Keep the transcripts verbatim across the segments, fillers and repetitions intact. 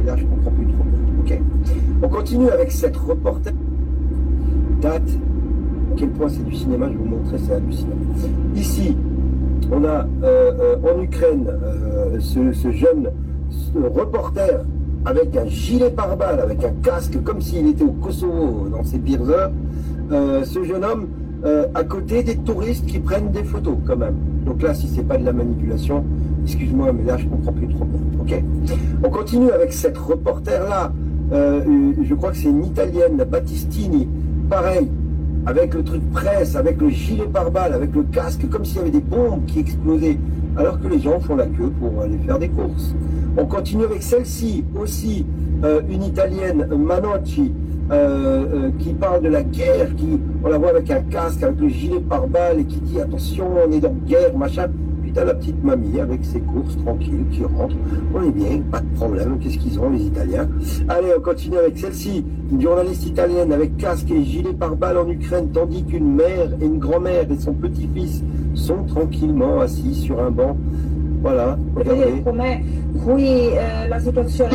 là je comprends plus trop bien. Ok. On continue avec cette reporter. Date. À quel point c'est du cinéma, je vais vous montrer, c'est hallucinant. Ici, on a euh, euh, en Ukraine euh, ce, ce jeune ce reporter avec un gilet pare-balles, avec un casque, comme s'il était au Kosovo dans ses pires heures. Euh, ce jeune homme euh, à côté des touristes qui prennent des photos quand même. Donc là, si c'est pas de la manipulation, excuse-moi, mais là je comprends plus trop bien. Ok. On continue avec cette reporter-là. Euh, je crois que c'est une italienne, la Battistini. Pareil, avec le truc presse, avec le gilet pare-balles, avec le casque, comme s'il y avait des bombes qui explosaient, alors que les gens font la queue pour aller faire des courses. On continue avec celle-ci, aussi euh, une italienne, Manocci, euh, euh, qui parle de la guerre, qui, on la voit avec un casque, avec le gilet pare-balles, et qui dit attention, on est dans guerre, machin. Puis t'as la petite mamie avec ses courses tranquilles qui rentre. On est bien, pas de problème. Qu'est-ce qu'ils ont les Italiens? Allez, on continue avec celle-ci, une journaliste italienne avec casque et gilet pare-balles en Ukraine, tandis qu'une mère et une grand-mère et son petit-fils sont tranquillement assis sur un banc. Voilà, regardez. Com'è qui eh, la situazione.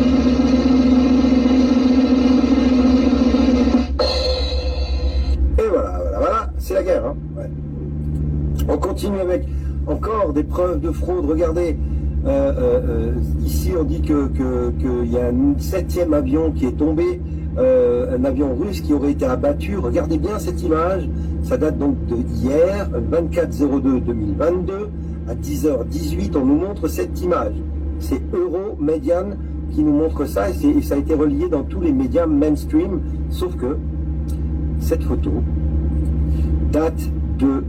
Et voilà, voilà, voilà, c'est la guerre. Hein, ouais. On continue avec encore des preuves de fraude. Regardez, euh, euh, euh, ici on dit que, que, que y a un septième avion qui est tombé, euh, un avion russe qui aurait été abattu. Regardez bien cette image, ça date donc de hier, vingt-quatre zéro deux deux mille vingt-deux, à dix heures dix-huit, on nous montre cette image. C'est Euromedian qui nous montre ça, et, et ça a été relié dans tous les médias mainstream, sauf que cette photo date de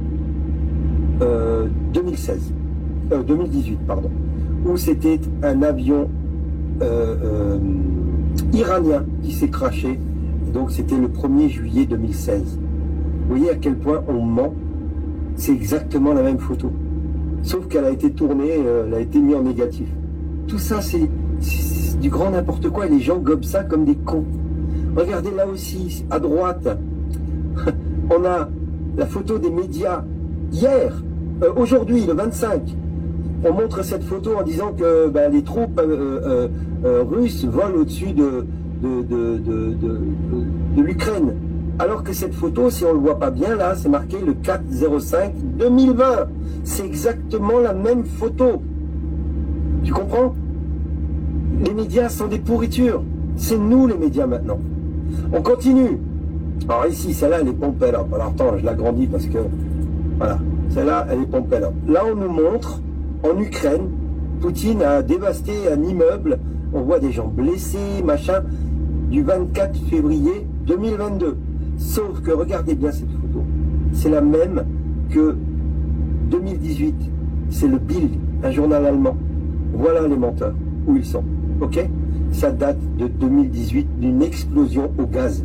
Euh, deux mille seize, euh, deux mille dix-huit, pardon, où c'était un avion euh, euh, iranien qui s'est crashé. Donc c'était le premier juillet deux mille seize. Vous voyez à quel point on ment. C'est exactement la même photo, sauf qu'elle a été tournée, euh, elle a été mise en négatif. Tout ça, c'est du grand n'importe quoi, et les gens gobent ça comme des cons. Regardez là aussi, à droite, on a la photo des médias. Hier, euh, aujourd'hui, le vingt-cinq, on montre cette photo en disant que bah, les troupes euh, euh, euh, russes volent au-dessus de, de, de, de, de, de, de l'Ukraine. Alors que cette photo, si on ne le voit pas bien, là, c'est marqué le quatre zéro cinq deux mille vingt. C'est exactement la même photo. Tu comprends? Les médias sont des pourritures. C'est nous les médias maintenant. On continue. Alors ici, celle-là, elle est pompée là. Alors attends, je l'agrandis parce que... Voilà, celle-là, elle est pompée là. Là, on nous montre, en Ukraine, Poutine a dévasté un immeuble, on voit des gens blessés, machin, du vingt-quatre février deux mille vingt-deux. Sauf que, regardez bien cette photo, c'est la même que deux mille dix-huit. C'est le Bild, un journal allemand. Voilà les menteurs, où ils sont, ok? Ça date de deux mille dix-huit, d'une explosion au gaz.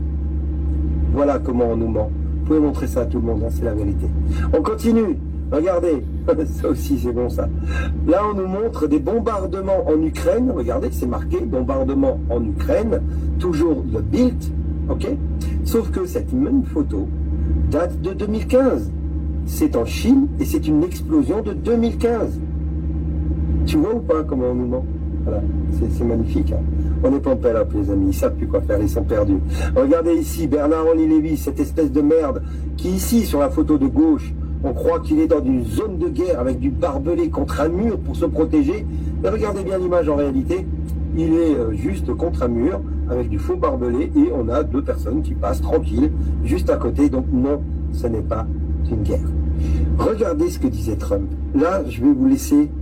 Voilà comment on nous ment. Vous pouvez montrer ça à tout le monde, hein, c'est la vérité. On continue, regardez, ça aussi c'est bon ça. Là on nous montre des bombardements en Ukraine, regardez, c'est marqué, bombardement en Ukraine, toujours le Bild, ok? Sauf que cette même photo date de deux mille quinze. C'est en Chine et c'est une explosion de deux mille quinze. Tu vois ou pas comment on nous ment? Voilà, c'est magnifique. Hein. On n'est pas en paix là, les amis, ils savent plus quoi faire, ils sont perdus. Regardez ici, Bernard-Henri Lévy, cette espèce de merde, qui ici, sur la photo de gauche, on croit qu'il est dans une zone de guerre avec du barbelé contre un mur pour se protéger. Mais regardez bien l'image en réalité, il est euh, juste contre un mur avec du faux barbelé et on a deux personnes qui passent tranquilles juste à côté. Donc non, ce n'est pas une guerre. Regardez ce que disait Trump. Là, je vais vous laisser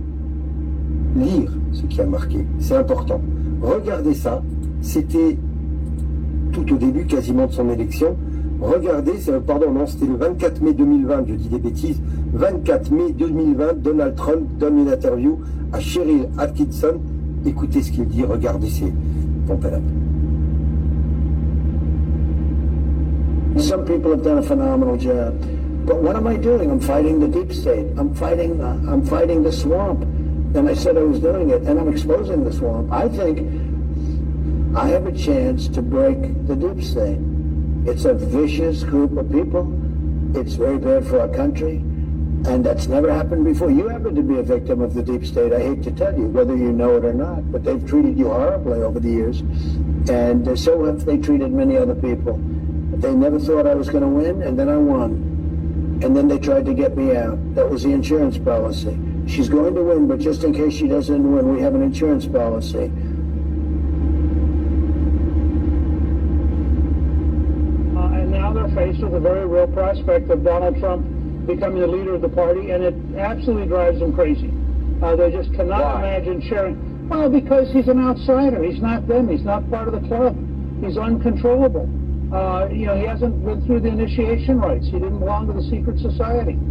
lire ce qui a marqué, c'est important. Regardez ça, c'était tout au début quasiment de son élection. Regardez, pardon, non, c'était le vingt-quatre mai deux mille vingt, je dis des bêtises, vingt-quatre mai deux mille vingt, Donald Trump donne une interview à Cheryl Atkinson. Écoutez ce qu'il dit, regardez, c'est pompé. Some people have done a phenomenal job, but what am I doing? I'm fighting the deep state. I'm fighting, uh, I'm fighting the swamp. And I said I was doing it, and I'm exposing the swamp. I think I have a chance to break the deep state. It's a vicious group of people. It's very bad for our country. And that's never happened before. You happen to be a victim of the deep state, I hate to tell you, whether you know it or not, but they've treated you horribly over the years. And uh, so have they treated many other people. They never thought I was going to win, and then I won. And then they tried to get me out. That was the insurance policy. She's going to win, but just in case she doesn't win, we have an insurance policy. Uh, and now they're faced with a very real prospect of Donald Trump becoming the leader of the party, and it absolutely drives them crazy. Uh, they just cannot Why? imagine sharing. Well, because he's an outsider. He's not them. He's not part of the club. He's uncontrollable. Uh, you know, he hasn't been through the initiation rites. He didn't belong to the secret society.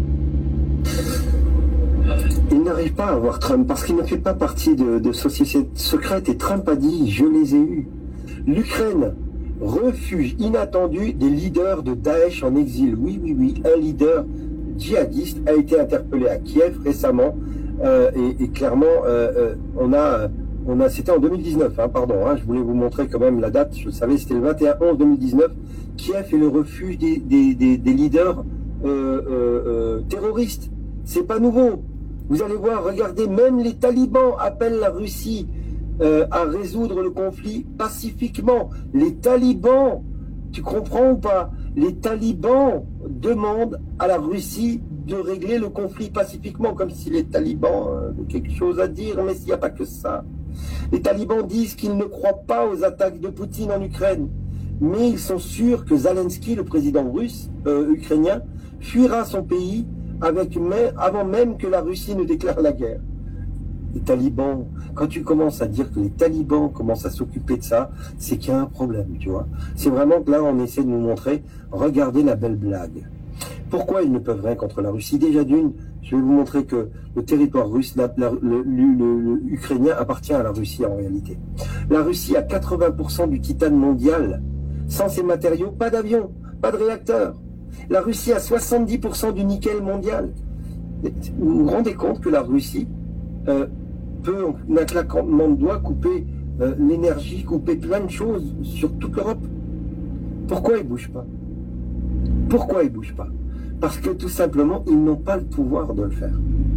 Il n'arrive pas à voir Trump parce qu'il ne fait pas partie de, de société secrète, et Trump a dit « je les ai eus ». L'Ukraine, refuge inattendu des leaders de Daesh en exil. Oui, oui, oui, un leader djihadiste a été interpellé à Kiev récemment euh, et, et clairement, euh, euh, on a, on a, c'était en deux mille dix-neuf, hein, pardon, hein, je voulais vous montrer quand même la date, je le savais, c'était le vingt et un onze deux mille dix-neuf. Kiev est le refuge des, des, des, des leaders euh, euh, euh, terroristes. C'est pas nouveau. Vous allez voir, regardez, même les talibans appellent la Russie Euh, à résoudre le conflit pacifiquement. Les talibans, tu comprends ou pas? Les talibans demandent à la Russie de régler le conflit pacifiquement, comme si les talibans euh, avaient quelque chose à dire, mais s'il n'y a pas que ça. Les talibans disent qu'ils ne croient pas aux attaques de Poutine en Ukraine, mais ils sont sûrs que Zelensky, le président russe, euh, ukrainien, fuira son pays avec, mais, avant même que la Russie ne déclare la guerre. Les talibans, quand tu commences à dire que les talibans commencent à s'occuper de ça, c'est qu'il y a un problème, tu vois. C'est vraiment que là, on essaie de nous montrer, regardez la belle blague. Pourquoi ils ne peuvent rien contre la Russie? Déjà d'une, je vais vous montrer que le territoire russe, la, la, le, le, le, le ukrainien appartient à la Russie en réalité. La Russie a quatre-vingts pour cent du titane mondial. Sans ces matériaux, pas d'avion, pas de réacteur. La Russie a soixante-dix pour cent du nickel mondial. Vous vous rendez compte que la Russie euh, peut, en un claquement de doigts, couper euh, l'énergie, couper plein de choses sur toute l'Europe. Pourquoi ils ne bougent pas? Pourquoi ils ne bougent pas? Parce que tout simplement, ils n'ont pas le pouvoir de le faire.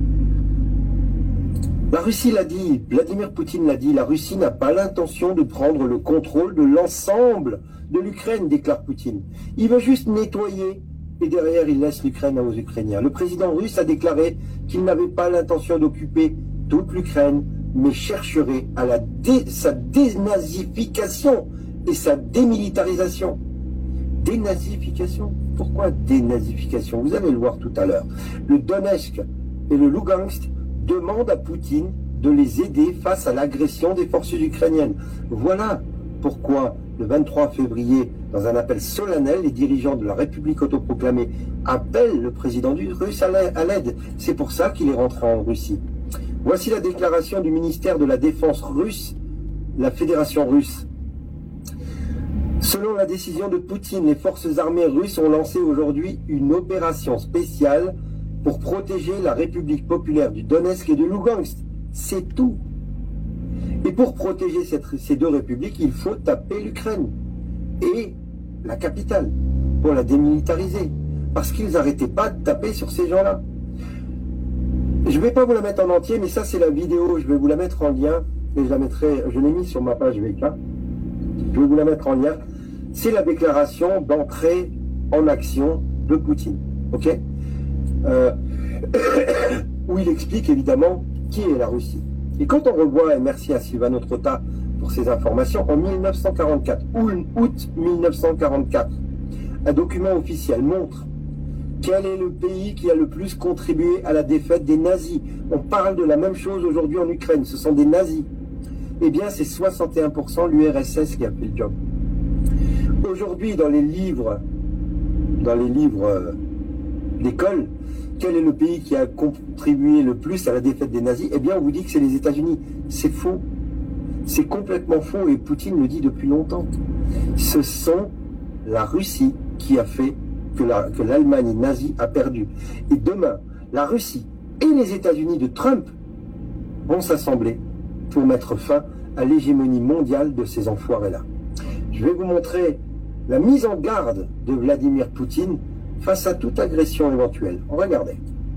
La Russie l'a dit, Vladimir Poutine l'a dit, la Russie n'a pas l'intention de prendre le contrôle de l'ensemble de l'Ukraine, déclare Poutine. Il veut juste nettoyer et derrière il laisse l'Ukraine aux Ukrainiens. Le président russe a déclaré qu'il n'avait pas l'intention d'occuper toute l'Ukraine, mais chercherait à la dé, sa dénazification et sa démilitarisation. Dénazification? Pourquoi dénazification? Vous allez le voir tout à l'heure. Le Donetsk et le Lugansk demandent à Poutine de les aider face à l'agression des forces ukrainiennes. Voilà pourquoi le vingt-trois février, dans un appel solennel, les dirigeants de la République autoproclamée appellent le président du russe à l'aide. C'est pour ça qu'il est rentré en Russie. Voici la déclaration du ministère de la Défense russe, la Fédération russe. Selon la décision de Poutine, les forces armées russes ont lancé aujourd'hui une opération spéciale pour protéger la République populaire du Donetsk et de Lugansk. C'est tout. Et pour protéger cette, ces deux républiques, il faut taper l'Ukraine et la capitale pour la démilitariser. Parce qu'ils n'arrêtaient pas de taper sur ces gens-là. Je ne vais pas vous la mettre en entier, mais ça c'est la vidéo, je vais vous la mettre en lien. Et je la mettrai, je l'ai mise sur ma page V K. Je vais vous la mettre en lien. C'est la déclaration d'entrée en action de Poutine. Ok, euh, où il explique évidemment qui est la Russie. Et quand on revoit, et merci à Silvano Trotta pour ces informations, en mille neuf cent quarante-quatre, août mille neuf cent quarante-quatre, un document officiel montre quel est le pays qui a le plus contribué à la défaite des nazis. On parle de la même chose aujourd'hui en Ukraine, ce sont des nazis. Eh bien, c'est soixante et un pour cent l'U R S S qui a fait le job. Aujourd'hui, dans les livres, dans les livres euh, d'école, quel est le pays qui a contribué le plus à la défaite des nazis? Eh bien, on vous dit que c'est les États-Unis. C'est faux. C'est complètement faux et Poutine le dit depuis longtemps. Ce sont la Russie qui a fait que la, que l'Allemagne nazie a perdu. Et demain, la Russie et les États-Unis de Trump vont s'assembler pour mettre fin à l'hégémonie mondiale de ces enfoirés-là. Je vais vous montrer la mise en garde de Vladimir Poutine face à toute agression éventuelle. Regardez.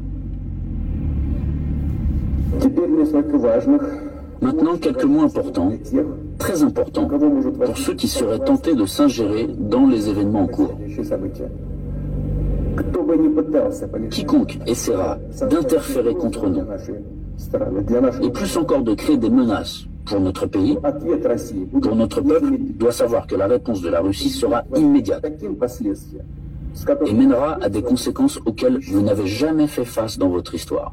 Maintenant, quelques mots importants, très importants, pour ceux qui seraient tentés de s'ingérer dans les événements en cours. Quiconque essaiera d'interférer contre nous, et plus encore de créer des menaces pour notre pays, pour notre peuple, doit savoir que la réponse de la Russie sera immédiate et mènera à des conséquences auxquelles vous n'avez jamais fait face dans votre histoire.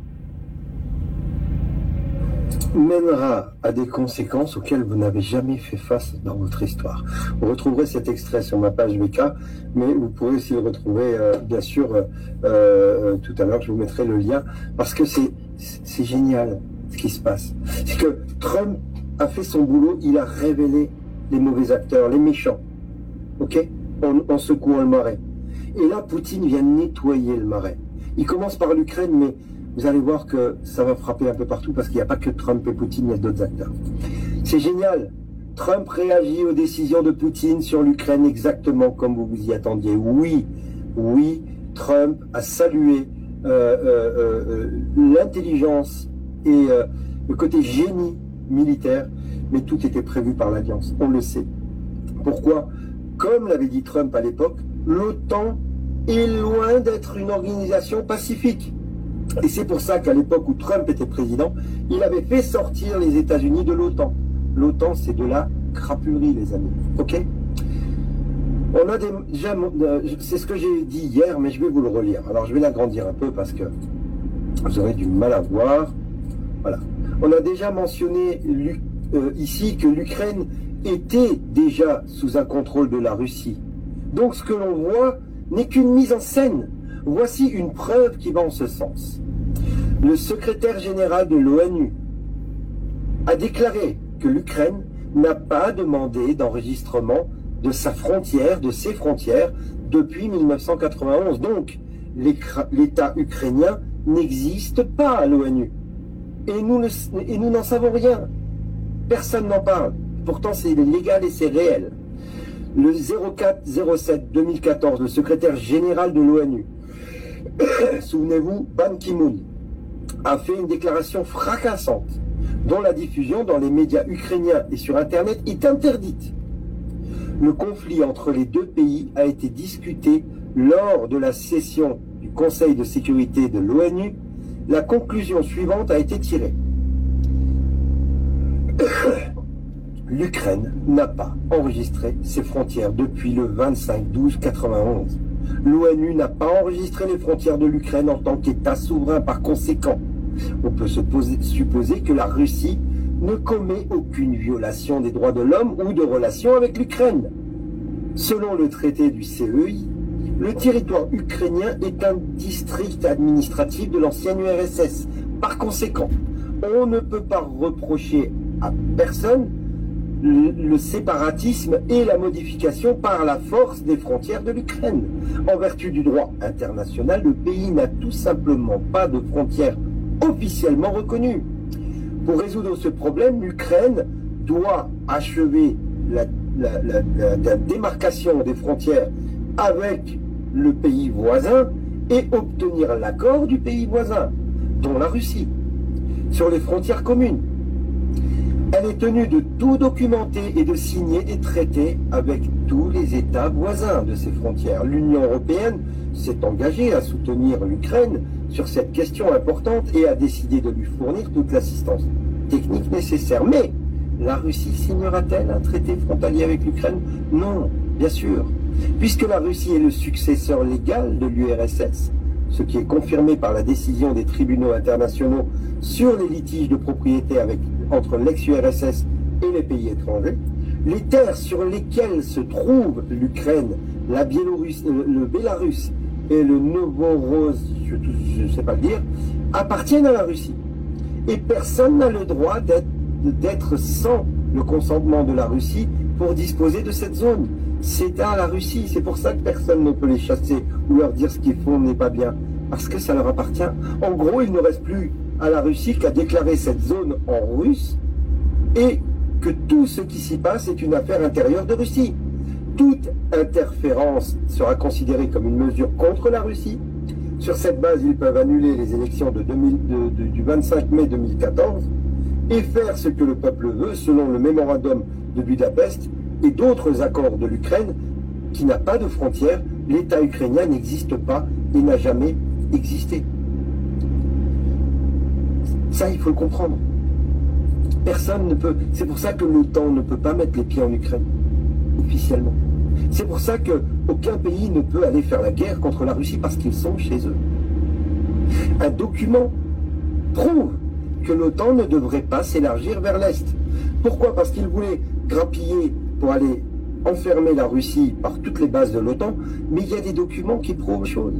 Mènera à des conséquences auxquelles vous n'avez jamais fait face dans votre histoire. Vous retrouverez cet extrait sur ma page V K, mais vous pourrez aussi le retrouver, euh, bien sûr, euh, euh, tout à l'heure, je vous mettrai le lien, parce que c'est c'est génial ce qui se passe. C'est que Trump a fait son boulot, il a révélé les mauvais acteurs, les méchants, ok, en, en secouant le marais. Et là, Poutine vient nettoyer le marais. Il commence par l'Ukraine, mais vous allez voir que ça va frapper un peu partout parce qu'il n'y a pas que Trump et Poutine, il y a d'autres acteurs. C'est génial. Trump réagit aux décisions de Poutine sur l'Ukraine exactement comme vous vous y attendiez. Oui, oui, Trump a salué euh, euh, euh, l'intelligence et euh, le côté génie militaire, mais tout était prévu par l'Alliance, on le sait. Pourquoi? Comme l'avait dit Trump à l'époque, l'OTAN est loin d'être une organisation pacifique. Et c'est pour ça qu'à l'époque où Trump était président, il avait fait sortir les États-Unis de l'OTAN. L'OTAN, c'est de la crapulerie, les amis. Ok? On a des, déjà, c'est ce que j'ai dit hier, mais je vais vous le relire. Alors, je vais l'agrandir un peu parce que vous aurez du mal à voir. Voilà. On a déjà mentionné euh, ici que l'Ukraine était déjà sous un contrôle de la Russie. Donc, ce que l'on voit n'est qu'une mise en scène. Voici une preuve qui va en ce sens. Le secrétaire général de l'ONU a déclaré que l'Ukraine n'a pas demandé d'enregistrement de sa frontière, de ses frontières, depuis mille neuf cent quatre-vingt-onze. Donc, l'État ukrainien n'existe pas à l'ONU. Et nous ne, et nous n'en savons rien. Personne n'en parle. Pourtant, c'est légal et c'est réel. Le zéro quatre zéro sept deux mille quatorze, le secrétaire général de l'ONU, souvenez-vous, Ban Ki-moon, a fait une déclaration fracassante dont la diffusion dans les médias ukrainiens et sur Internet est interdite. Le conflit entre les deux pays a été discuté lors de la session du Conseil de sécurité de l'ONU. La conclusion suivante a été tirée. L'Ukraine n'a pas enregistré ses frontières depuis le vingt-cinq douze quatre-vingt-onze. L'ONU n'a pas enregistré les frontières de l'Ukraine en tant qu'État souverain. Par conséquent, on peut se poser, supposer que la Russie ne commet aucune violation des droits de l'homme ou de relations avec l'Ukraine. Selon le traité du C E I, le territoire ukrainien est un district administratif de l'ancienne U R S S. Par conséquent, on ne peut pas reprocher à personne le, le séparatisme et la modification par la force des frontières de l'Ukraine. En vertu du droit international, le pays n'a tout simplement pas de frontières officiellement reconnues. Pour résoudre ce problème, l'Ukraine doit achever la, la, la, la, la démarcation des frontières avec le pays voisin et obtenir l'accord du pays voisin, dont la Russie, sur les frontières communes. Elle est tenue de tout documenter et de signer des traités avec tous les États voisins de ces frontières. L'Union européenne s'est engagée à soutenir l'Ukraine sur cette question importante et a décidé de lui fournir toute l'assistance technique nécessaire. Mais la Russie signera-t-elle un traité frontalier avec l'Ukraine? Non, bien sûr. Puisque la Russie est le successeur légal de l'U R S S, ce qui est confirmé par la décision des tribunaux internationaux sur les litiges de propriété avec, entre l'ex-U R S S et les pays étrangers, les terres sur lesquelles se trouve l'Ukraine, la Biélorusse, le Bélarus et le Novorossisk, je ne sais pas le dire, appartiennent à la Russie. Et personne n'a le droit d'être sans le consentement de la Russie pour disposer de cette zone. C'est à la Russie, c'est pour ça que personne ne peut les chasser ou leur dire ce qu'ils font n'est pas bien, parce que ça leur appartient. En gros, il ne reste plus à la Russie qu'à déclarer cette zone en russe et que tout ce qui s'y passe est une affaire intérieure de Russie. Toute interférence sera considérée comme une mesure contre la Russie, Sur cette base, ils peuvent annuler les élections de deux mille, de, de, du vingt-cinq mai deux mille quatorze et faire ce que le peuple veut selon le mémorandum de Budapest et d'autres accords de l'Ukraine qui n'a pas de frontières. L'État ukrainien n'existe pas et n'a jamais existé. Ça, il faut le comprendre. Personne ne peut... C'est pour ça que l'OTAN ne peut pas mettre les pieds en Ukraine, officiellement. C'est pour ça qu'aucun pays ne peut aller faire la guerre contre la Russie parce qu'ils sont chez eux. Un document prouve que l'OTAN ne devrait pas s'élargir vers l'Est. Pourquoi? Parce qu'ils voulaient grappiller pour aller enfermer la Russie par toutes les bases de l'OTAN, mais il y a des documents qui prouvent autre chose.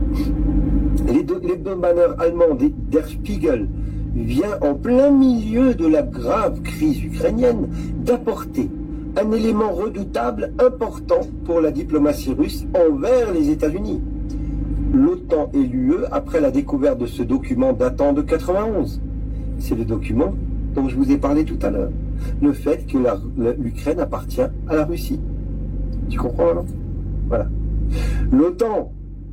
L'hebdomadaire allemand Der Spiegel vient en plein milieu de la grave crise ukrainienne d'apporter un élément redoutable, important pour la diplomatie russe envers les États-Unis. L'OTAN et l'U E après la découverte de ce document datant de quatre-vingt-onze. C'est le document dont je vous ai parlé tout à l'heure. Le fait que l'Ukraine appartient à la Russie. Tu comprends, non? Voilà. L'OTAN,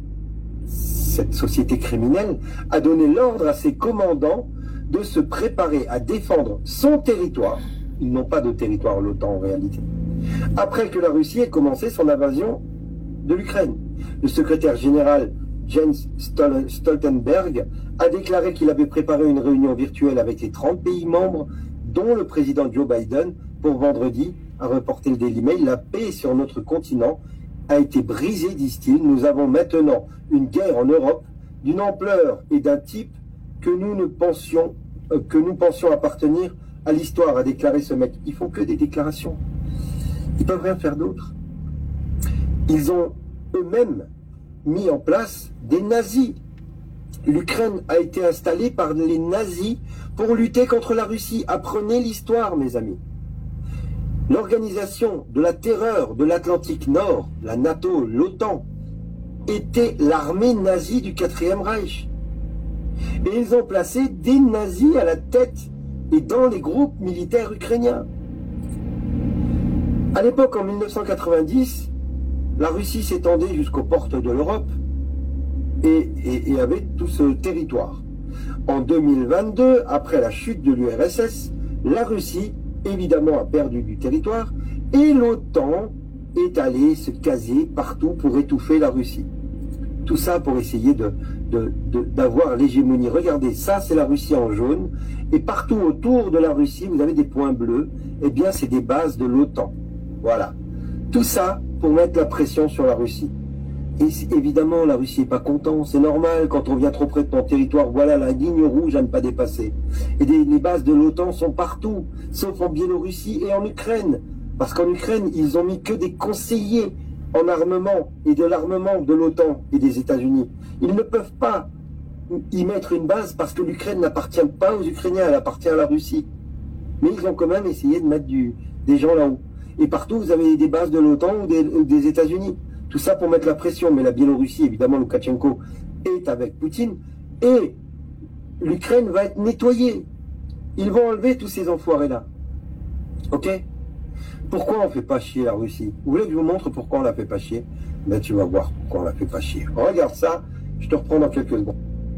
cette société criminelle, a donné l'ordre à ses commandants de se préparer à défendre son territoire. Ils n'ont pas de territoire, l'OTAN, en réalité. Après que la Russie ait commencé son invasion de l'Ukraine. Le secrétaire général Jens Stoltenberg a déclaré qu'il avait préparé une réunion virtuelle avec les trente pays membres, dont le président Joe Biden, pour vendredi, a reporté le Daily Mail. La paix sur notre continent a été brisée, disent-ils. Nous avons maintenant une guerre en Europe d'une ampleur et d'un type que nous ne pensions, euh, que nous pensions appartenir à l'histoire, a déclaré ce mec. Ils font que des déclarations. Ils peuvent rien faire d'autre. Ils ont eux-mêmes mis en place des nazis. L'Ukraine a été installée par les nazis pour lutter contre la Russie. Apprenez l'histoire, mes amis. L'organisation de la terreur de l'Atlantique Nord, la NATO, l'OTAN, était l'armée nazie du quatrième Reich. Et ils ont placé des nazis à la tête et dans les groupes militaires ukrainiens. À l'époque, en mille neuf cent quatre-vingt-dix, la Russie s'étendait jusqu'aux portes de l'Europe et, et, et avait tout ce territoire. En deux mille vingt-deux, après la chute de l'U R S S, la Russie, évidemment, a perdu du territoire et l'OTAN est allée se caser partout pour étouffer la Russie. Tout ça pour essayer de, de, de, d'avoir l'hégémonie. Regardez, ça c'est la Russie en jaune, et partout autour de la Russie, vous avez des points bleus, eh bien c'est des bases de l'OTAN. Voilà. Tout ça pour mettre la pression sur la Russie. Et évidemment, la Russie n'est pas contente, c'est normal, quand on vient trop près de ton territoire, voilà la ligne rouge à ne pas dépasser. Et des, les bases de l'OTAN sont partout, sauf en Biélorussie et en Ukraine. Parce qu'en Ukraine, ils ont mis que des conseillers en armement et de l'armement de l'OTAN et des États-Unis. Ils ne peuvent pas y mettre une base parce que l'Ukraine n'appartient pas aux Ukrainiens, elle appartient à la Russie. Mais ils ont quand même essayé de mettre du, des gens là-haut. Et partout, vous avez des bases de l'OTAN ou des, des États-Unis. Tout ça pour mettre la pression. Mais la Biélorussie, évidemment, Loukachenko est avec Poutine. Et l'Ukraine va être nettoyée. Ils vont enlever tous ces enfoirés-là. Ok? Pourquoi on ne fait pas chier la Russie? Vous voulez que je vous montre pourquoi on ne la fait pas chier? Ben tu vas voir pourquoi on ne la fait pas chier. Regarde ça, je te reprends dans quelques secondes.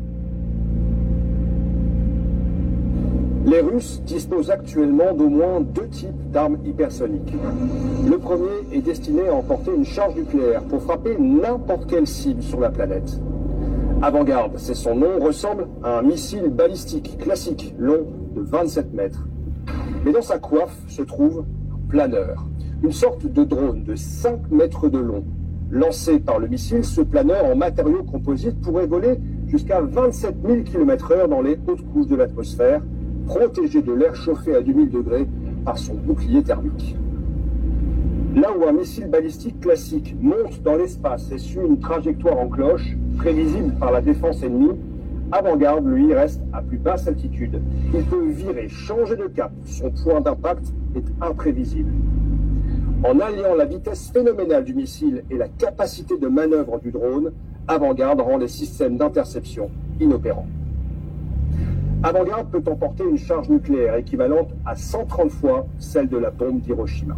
Les Russes disposent actuellement d'au moins deux types d'armes hypersoniques. Le premier est destiné à emporter une charge nucléaire pour frapper n'importe quelle cible sur la planète. Avant-Garde, c'est son nom, ressemble à un missile balistique classique long de vingt-sept mètres. Mais dans sa coiffe se trouve planeur, une sorte de drone de cinq mètres de long. Lancé par le missile, ce planeur en matériaux composites pourrait voler jusqu'à vingt-sept mille kilomètres heure dans les hautes couches de l'atmosphère, protégé de l'air chauffé à deux mille degrés par son bouclier thermique. Là où un missile balistique classique monte dans l'espace et suit une trajectoire en cloche, prévisible par la défense ennemie, Avant-Garde, lui, reste à plus basse altitude. Il peut virer, changer de cap. Son point d'impact est imprévisible. En alliant la vitesse phénoménale du missile et la capacité de manœuvre du drone, Avant-Garde rend les systèmes d'interception inopérants. Avant-Garde peut emporter une charge nucléaire équivalente à cent trente fois celle de la bombe d'Hiroshima.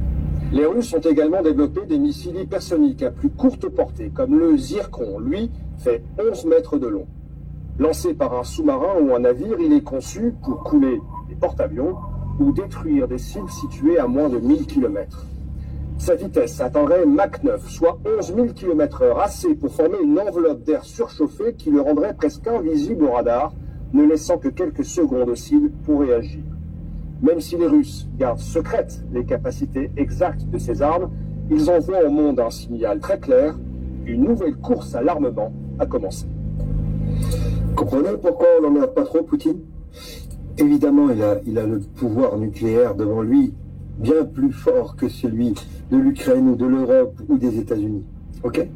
Les Russes ont également développé des missiles hypersoniques à plus courte portée, comme le Zircon. Lui fait onze mètres de long. Lancé par un sous-marin ou un navire, il est conçu pour couler des porte-avions ou détruire des cibles situées à moins de mille kilomètres. Sa vitesse atteindrait Mach neuf, soit onze mille kilomètres heure, assez pour former une enveloppe d'air surchauffé qui le rendrait presque invisible au radar, ne laissant que quelques secondes aux cibles pour réagir. Même si les Russes gardent secrètes les capacités exactes de ces armes, ils envoient au monde un signal très clair, une nouvelle course à l'armement a commencé. Comprenez pourquoi on n'emmerde pas trop Poutine? Évidemment, il a, il a le pouvoir nucléaire devant lui, bien plus fort que celui de l'Ukraine ou de l'Europe ou des États-Unis. Ok?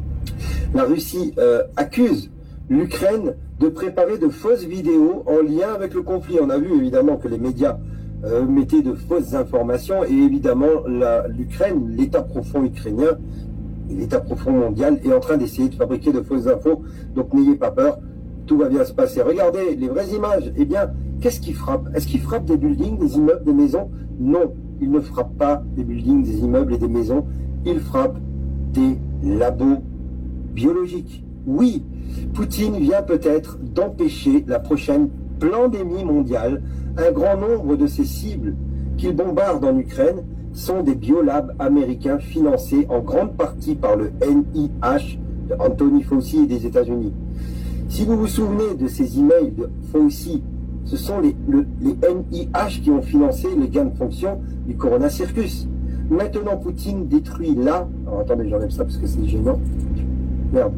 La Russie euh, accuse l'Ukraine de préparer de fausses vidéos en lien avec le conflit. On a vu évidemment que les médias euh, mettaient de fausses informations et évidemment l'Ukraine, l'État profond ukrainien, l'État profond mondial est en train d'essayer de fabriquer de fausses infos. Donc n'ayez pas peur, tout va bien se passer. Regardez les vraies images. Eh bien, qu'est-ce qui frappe? Est-ce qu'il frappe des buildings, des immeubles, des maisons? Non, il ne frappe pas des buildings, des immeubles et des maisons. Il frappe des labos biologiques. Oui, Poutine vient peut-être d'empêcher la prochaine pandémie mondiale. Un grand nombre de ces cibles qu'il bombarde en Ukraine sont des biolabs américains financés en grande partie par le N I H de Anthony Fauci et des États-Unis. Si vous vous souvenez de ces emails de Fauci, ce sont les, le, les N I H qui ont financé les gains de fonction du Corona Circus. Maintenant, Poutine détruit là... Alors, attendez, j'enlève ça parce que c'est gênant. Merde.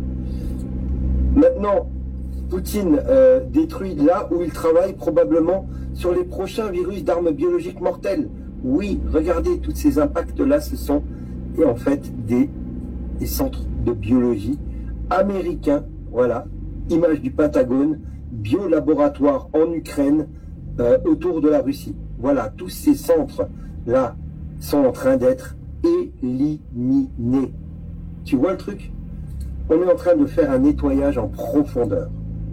Maintenant, Poutine euh, détruit là où il travaille probablement sur les prochains virus d'armes biologiques mortelles. Oui, regardez, tous ces impacts-là, ce sont et en fait des, des centres de biologie américains. Voilà, image du Pentagone, biolaboratoire en Ukraine, euh, autour de la Russie. Voilà, tous ces centres-là sont en train d'être éliminés. Tu vois le truc? On est en train de faire un nettoyage en profondeur.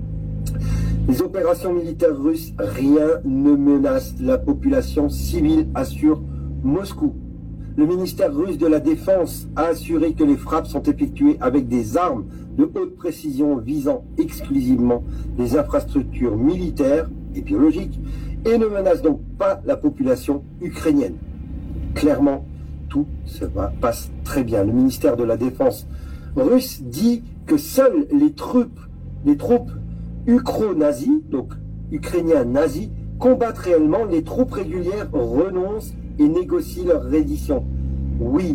Les opérations militaires russes, rien ne menace la population civile, assure Moscou. Le ministère russe de la Défense a assuré que les frappes sont effectuées avec des armes de haute précision visant exclusivement les infrastructures militaires et biologiques et ne menacent donc pas la population ukrainienne. Clairement, tout se va, passe très bien. Le ministère de la Défense russe dit que seules les troupes, les troupes ukro-nazis, donc ukrainiens nazis, combattent réellement. Les troupes régulières renoncent et négocient leur reddition. Oui,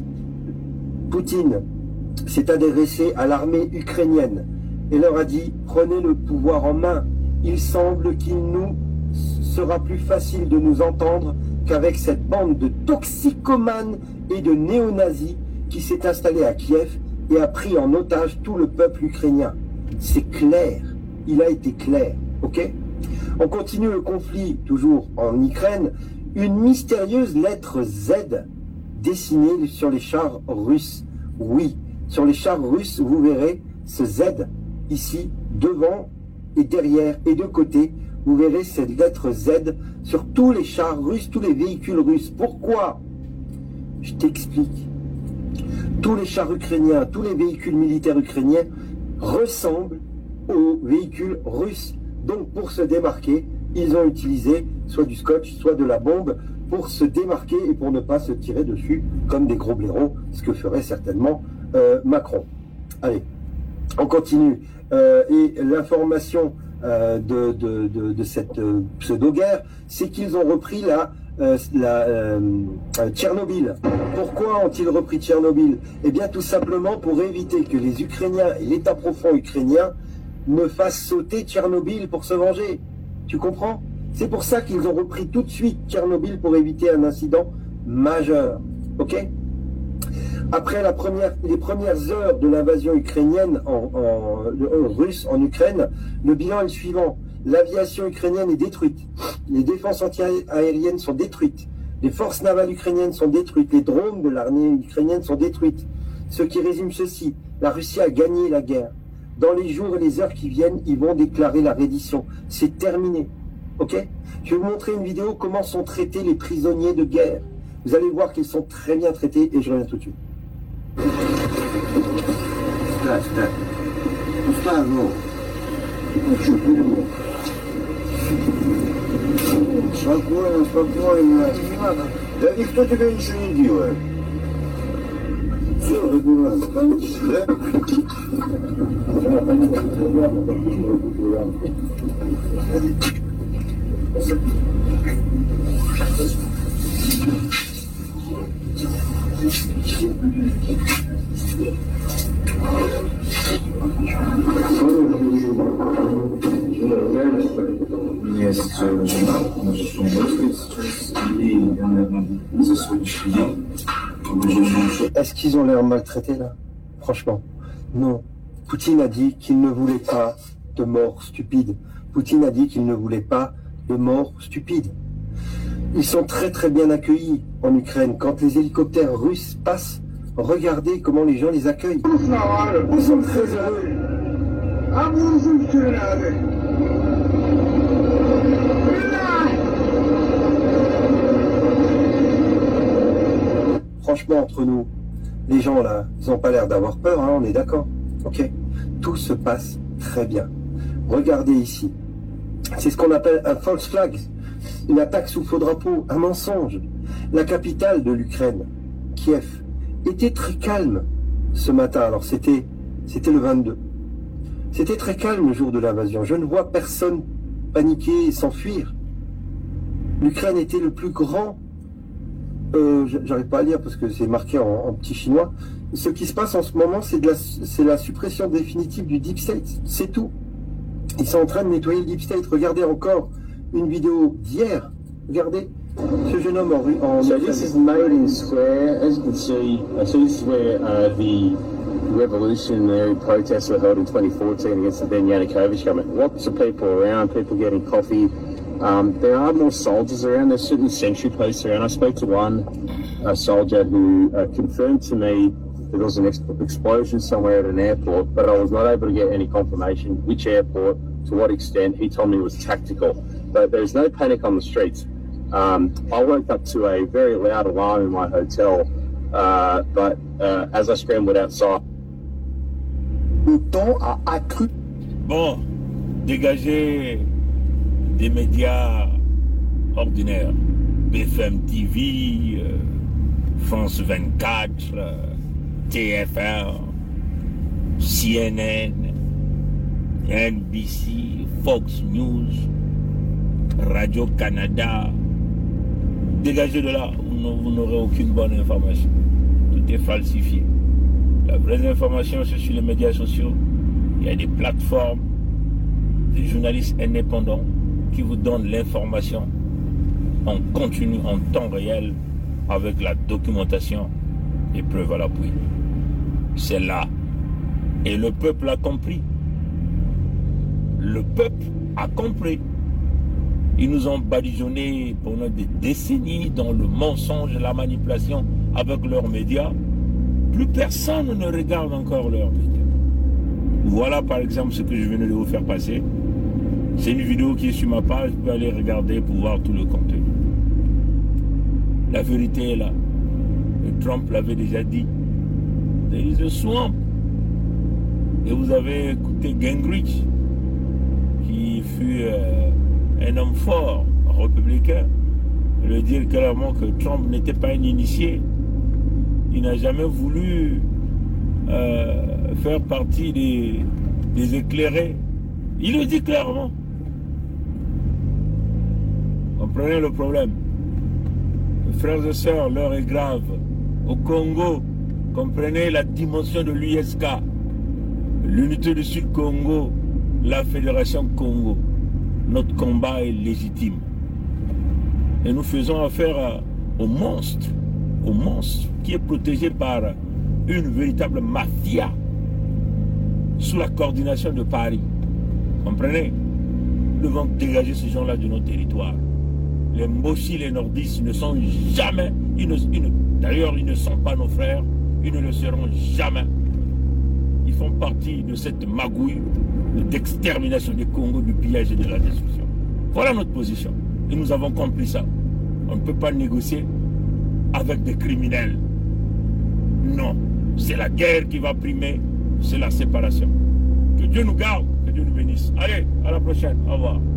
Poutine s'est adressé à l'armée ukrainienne et leur a dit « Prenez le pouvoir en main. Il semble qu'il nous sera plus facile de nous entendre qu'avec cette bande de toxicomanes et de néo-nazis qui s'est installée à Kiev et a pris en otage tout le peuple ukrainien. » C'est clair, il a été clair, ok? On continue le conflit, toujours en Ukraine. Une mystérieuse lettre Z dessinée sur les chars russes. Oui, sur les chars russes, vous verrez ce Z ici, devant et derrière et de côté. Vous verrez cette lettre Z sur tous les chars russes, tous les véhicules russes. Pourquoi? Je t'explique. Tous les chars ukrainiens, tous les véhicules militaires ukrainiens ressemblent aux véhicules russes. Donc pour se démarquer, ils ont utilisé soit du scotch, soit de la bombe pour se démarquer et pour ne pas se tirer dessus comme des gros blaireaux, ce que ferait certainement euh, Macron. Allez, on continue. Euh, et l'information euh, de, de, de, de cette euh, pseudo-guerre, c'est qu'ils ont repris la, euh, la euh, Tchernobyl. Pourquoi ont-ils repris Tchernobyl? Eh bien tout simplement pour éviter que les Ukrainiens et l'État profond ukrainien ne fassent sauter Tchernobyl pour se venger. Tu comprends? C'est pour ça qu'ils ont repris tout de suite Tchernobyl pour éviter un incident majeur. Ok? Après la première, les premières heures de l'invasion ukrainienne en, en, en russe en Ukraine, le bilan est le suivant. L'aviation ukrainienne est détruite. Les défenses anti-aériennes sont détruites. Les forces navales ukrainiennes sont détruites. Les drones de l'armée ukrainienne sont détruites. Ce qui résume ceci. La Russie a gagné la guerre. Dans les jours et les heures qui viennent, ils vont déclarer la reddition. C'est terminé. Ok? Je vais vous montrer une vidéo comment sont traités les prisonniers de guerre. Vous allez voir qu'ils sont très bien traités et je reviens tout de suite. Start, start. Spavolo. Спокойно, спокойно. Не надо. Да никто тебя ничего не делает. Все, выбирай. Да? Есть жена, мы же сейчас, и я, наверное, за сегодняшний день. Est-ce qu'ils ont l'air maltraités là? Franchement, non. Poutine a dit qu'il ne voulait pas de mort stupide. Poutine a dit qu'il ne voulait pas de mort stupide. Ils sont très très bien accueillis en Ukraine. Quand les hélicoptères russes passent, regardez comment les gens les accueillent. Ils sont très heureux. Franchement, entre nous, les gens là, ils n'ont pas l'air d'avoir peur, hein, on est d'accord. Ok. Tout se passe très bien. Regardez ici. C'est ce qu'on appelle un false flag, une attaque sous faux drapeau, un mensonge. La capitale de l'Ukraine, Kiev, était très calme ce matin. Alors c'était, c'était le vingt-deux. C'était très calme le jour de l'invasion. Je ne vois personne paniquer et s'enfuir. L'Ukraine était le plus grand. Euh, J'arrive pas à lire parce que c'est marqué en, en petit chinois. Ce qui se passe en ce moment, c'est de la, c'est la suppression définitive du Deep State. C'est tout. Ils sont en train de nettoyer le Deep State. Regardez encore une vidéo d'hier. Regardez ce jeune homme en, en So this is Maiden Square. As you can see, uh, so this is where uh, the revolutionary protests were held in twenty fourteen against the then Yanukovych government. Lots of people around, people getting coffee. Um, there are more soldiers around. There's certain sentry posts around. I spoke to one uh, soldier who uh, confirmed to me that there was an ex explosion somewhere at an airport, but I was not able to get any confirmation which airport, to what extent. He told me it was tactical. But there's no panic on the streets. Um, I woke up to a very loud alarm in my hotel, uh, but uh, as I scrambled outside... Le temps a accru. Bon, dégager des médias ordinaires, B F M T V, euh, France vingt-quatre, euh, T F un, C N N, N B C, Fox News, Radio-Canada. Dégagez de là, vous n'aurez aucune bonne information. Tout est falsifié. La vraie information, c'est sur les médias sociaux. Il y a des plateformes, des journalistes indépendants qui vous donnent l'information en continu, en temps réel, avec la documentation et preuves à l'appui. C'est là. Et le peuple a compris. Le peuple a compris. Ils nous ont badigeonnés pendant des décennies dans le mensonge et la manipulation avec leurs médias. Plus personne ne regarde encore leurs médias. Voilà par exemple ce que je venais de vous faire passer. C'est une vidéo qui est sur ma page, vous pouvez aller regarder pour voir tout le contenu. La vérité est là. Et Trump l'avait déjà dit. There is a swamp. Et vous avez écouté Gingrich, qui fut euh, un homme fort, républicain, le dire clairement que Trump n'était pas un initié. Il n'a jamais voulu euh, faire partie des, des éclairés. Il le dit clairement. Comprenez le problème. Frères et sœurs, l'heure est grave. Au Congo, comprenez la dimension de l'U S K, l'unité du Sud-Congo, la Fédération Congo. Notre combat est légitime. Et nous faisons affaire au monstre, au monstre qui est protégé par une véritable mafia sous la coordination de Paris. Comprenez? Nous devons dégager ces gens-là de nos territoires. Les Mboshi, les nordistes ne sont jamais, d'ailleurs ils ne sont pas nos frères, ils ne le seront jamais. Ils font partie de cette magouille d'extermination du Congo, du pillage et de la destruction. Voilà notre position. Et nous avons compris ça. On ne peut pas négocier avec des criminels. Non. C'est la guerre qui va primer, c'est la séparation. Que Dieu nous garde, que Dieu nous bénisse. Allez, à la prochaine. Au revoir.